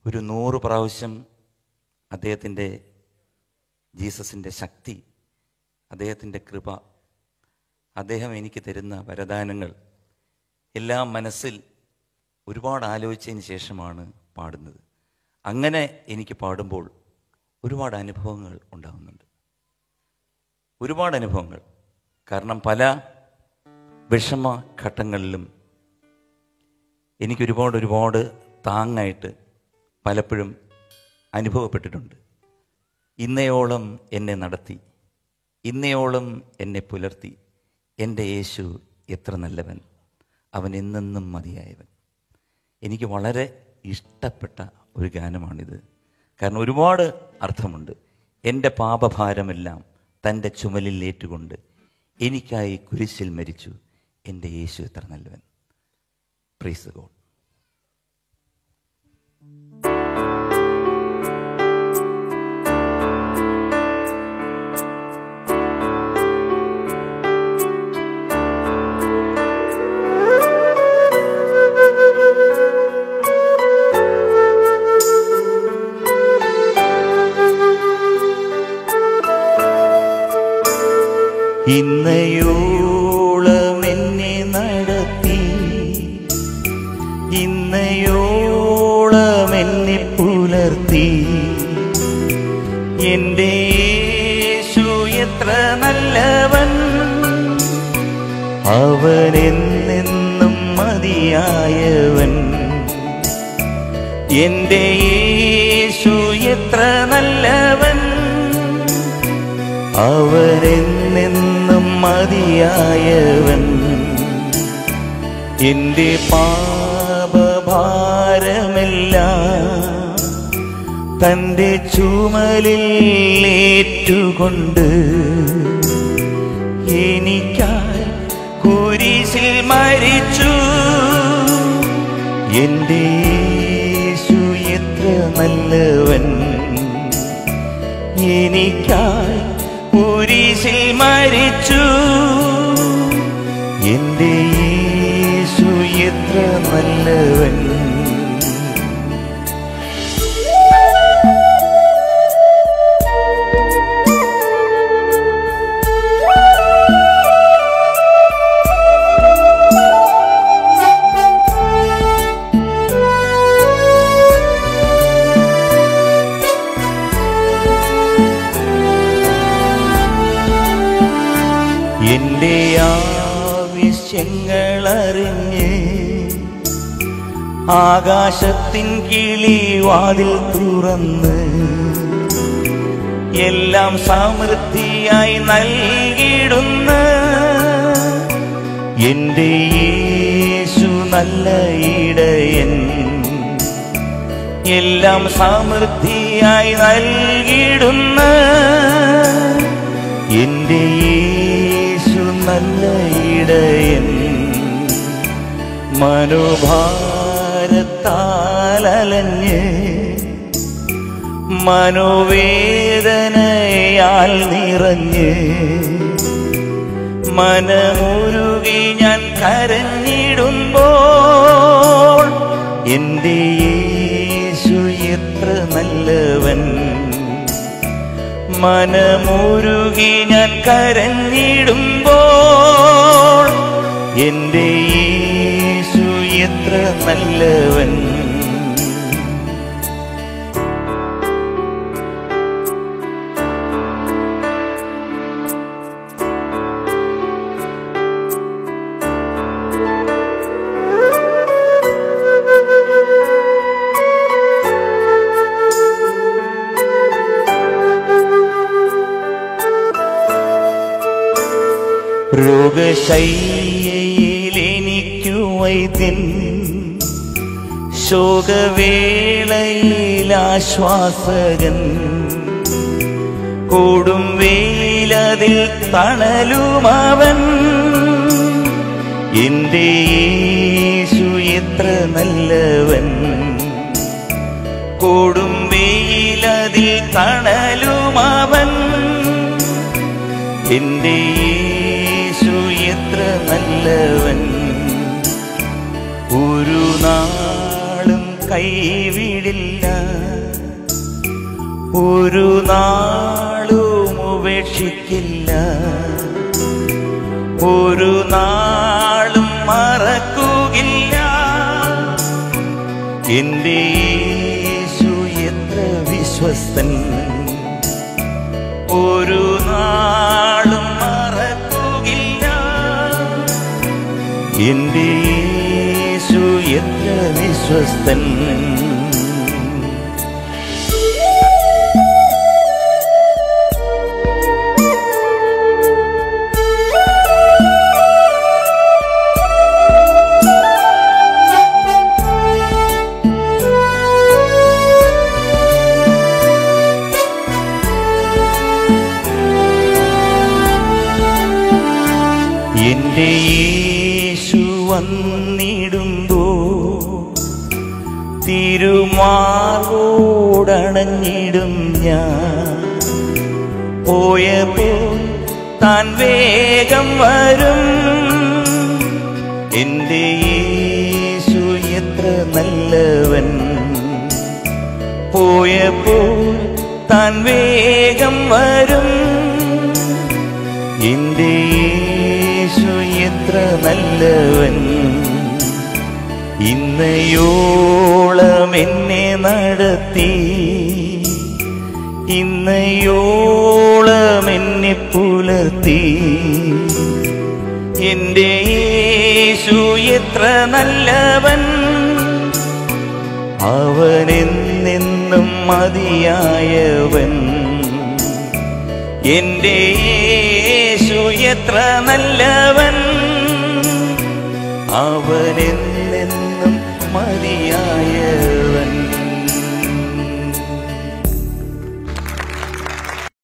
ഒരു 100 പ്രാവശ്യം അദ്ദേഹത്തിൻ്റെ ജീസസിൻ്റെ ശക്തി, അദ്ദേഹത്തിൻ്റെ കൃപ, അദ്ദേഹം എനിക്ക് തരുന്ന വരദാനങ്ങൾ എല്ലാം മനസ്സിൽ ഒരുപാട് ആലോചിച്ചതിന് ശേഷമാണ് പാടുന്നത്. അങ്ങനെ എനിക്ക് പാടുമ്പോൾ ഒരുപാട് അനുഭവങ്ങൾ ഉണ്ടാകുന്നുണ്ട്, ഒരുപാട് അനുഭവങ്ങൾ. കാരണം പല വിഷമഘട്ടങ്ങളിലും എനിക്കൊരുപാട് താങ്ങായിട്ട് പലപ്പോഴും അനുഭവപ്പെട്ടിട്ടുണ്ട്. ഇന്നയോളം എന്നെ നടത്തി, ഇന്നയോളം എന്നെ പുലർത്തി എൻ്റെ യേശു എത്ര നല്ലവൻ, അവൻ എന്നെന്നും മതിയായവൻ. എനിക്ക് വളരെ ഇഷ്ടപ്പെട്ട ഒരു ഗാനമാണിത്. കാരണം ഒരുപാട് അർത്ഥമുണ്ട്. എൻ്റെ പാപഭാരമെല്ലാം തൻ്റെ ചുമലിൽ ഏറ്റുകൊണ്ട് എനിക്കായി കുരിശിൽ മരിച്ചു എൻ്റെ യേശു എത്ര നല്ലവൻ. Praise the God. ഇന്നയോളം എന്നെ നടത്തി, ഇന്നയോളം എന്നെ പുലർത്തി എൻ്റെ യേശു എത്ര നല്ലവൻ, അവൻ എന്നെന്നും മതിയായവൻ. എൻ്റെ യേശു എത്ര നല്ലവൻ, അവനെന്നെന്നും മതിയായവൻ. എൻ്റെ പാപഭാരമെല്ലാം തൻ്റെ ചുമലിൽ ഏറ്റുകൊണ്ട് എനിക്കായി കുരിശിൽ മരിച്ചു എൻ്റെ യേശു എത്ര നല്ലവൻ, എനിക്കായി കുരിശിൽ മരിച്ചു എൻ്റെ യേശു എത്ര നല്ലവൻ. എൻ്റെ ആവശ്യങ്ങളറിഞ്ഞ് ആകാശത്തിൻ കിളിവാതിൽ തുറന്ന് എല്ലാം സമൃദ്ധിയായി നൽകിയിടുന്ന എൻ്റെ യേശു നല്ല ഇടയൻ, എല്ലാം സമൃദ്ധിയായി നൽകിയിടുന്ന എൻ്റെ യേശു നല്ല ഇടയൻ. മനോഭാരത്താലഞ്ഞ് മനോവേദനയാൽ നിറഞ്ഞ് മനമുരുകി ഞാൻ കരഞ്ഞിടുമ്പോൾ എൻ്റെ യേശു എത്ര നല്ലവൻ, മനമുരുകി ഞാൻ കരഞ്ഞിടുമ്പോൾ എൻ്റെ യേശു എത്ര നല്ലവൻ. രോഗശയ്യയിൽ എനിക്കു വൈദ്യൻ, ശോകവേളയിൽ ആശ്വാസകൻ, കൊടും വെയിലതിൽ തണലുമവൻ. എൻ്റെ യേശു എത്ര നല്ലവൻ, കൊടും വെയിലതിൽ തണലുമവൻ. എൻ്റെ യേശു എത്ര നല്ലവൻ, ഒരു നാളും കൈവിടില്ല ഒരു നാളും ഉപേക്ഷിക്കില്ല, ഒരു നാളും മറക്കുകയില്ല. എന്റെ യേശു എത്ര വിശ്വസ്തൻ, ഒരു നാളും മറക്കുകയില്ല. എന്റെ യേശു എത്ര വിശ്വസ്തൻ. എന്റെ യേശു വന്നിടുമ്പോ തിരുമാറോടണഞ്ഞിടും ഞാൻ. പോയപ്പോൾ താൻ വേഗം വരും. എന്റെ യേശു എത്ര നല്ലവൻ, പോയപ്പോൾ താൻ വേഗം വരും. എന്റെ യേശു എത്ര നല്ലവൻ, ഇന്നയോളം എന്നെ നടത്തി, ഇന്നയോളം എന്നെ പുലർത്തി. എന്റെ യേശു എത്ര നല്ലവൻ, അവനെന്നെന്നും മതിയായവൻ. എന്റെ യേശു എത്ര നല്ലവൻ, അവനെന്നെന്നും മതിയായ